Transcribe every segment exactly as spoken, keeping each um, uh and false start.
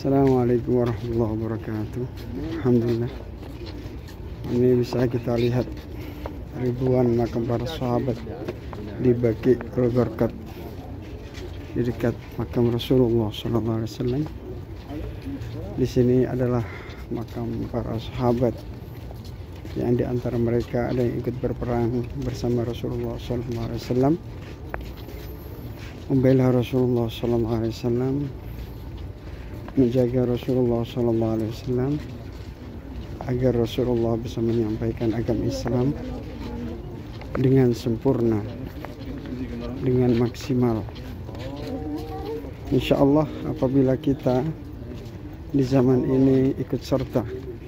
Assalamualaikum warahmatullahi wabarakatuh. Alhamdulillah, ini bisa kita lihat ribuan makam para sahabat di Baqi al-Gharqad, di dekat makam Rasulullah shallallahu alaihi wasallam. Di sini adalah makam para sahabat yang di antara mereka ada yang ikut berperang bersama Rasulullah shallallahu alaihi wasallam, membela Rasulullah shallallahu alaihi wasallam, menjaga Rasulullah shallallahu alaihi wasallam agar Rasulullah bisa menyampaikan agama Islam dengan sempurna, dengan maksimal. Insya Allah apabila kita di zaman ini ikut serta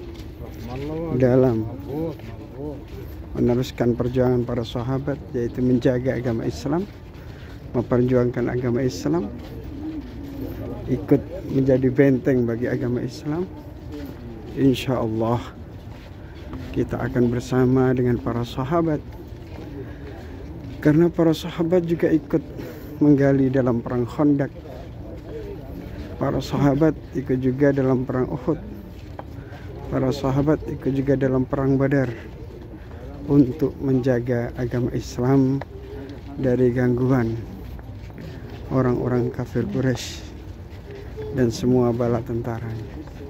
dalam meneruskan perjuangan para sahabat, yaitu menjaga agama Islam, memperjuangkan agama Islam, ikut menjadi benteng bagi agama Islam, insya Allah kita akan bersama dengan para sahabat, karena para sahabat juga ikut menggali dalam perang Khandaq, para sahabat ikut juga dalam perang Uhud, para sahabat ikut juga dalam perang Badar untuk menjaga agama Islam dari gangguan orang-orang kafir Quraisy dan semua bala tentaranya.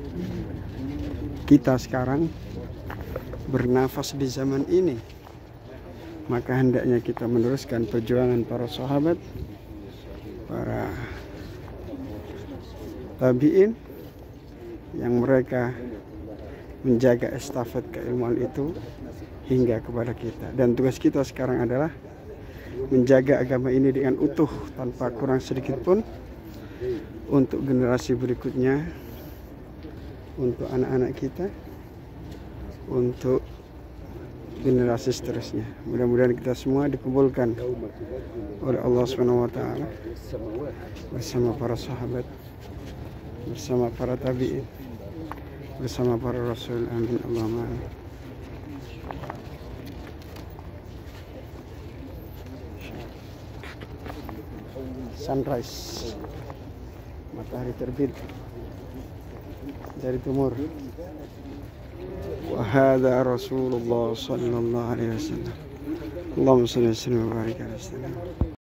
Kita sekarang bernafas di zaman ini, maka hendaknya kita meneruskan perjuangan para sahabat, para tabi'in, yang mereka menjaga estafet keilmuan itu hingga kepada kita. Dan tugas kita sekarang adalah menjaga agama ini dengan utuh tanpa kurang sedikit pun, untuk generasi berikutnya, untuk anak-anak kita, untuk generasi seterusnya. Mudah-mudahan kita semua dikabulkan oleh Allah subhanahu wa taala bersama para sahabat, bersama para tabi'in, bersama para rasul. Amin Allahumma amin. Sunrise, matahari terbit dari timur. Wa hadza Rasulullah sallallahu alaihi wasallam. Allahumma shalli wa sallim wa barik alaihi.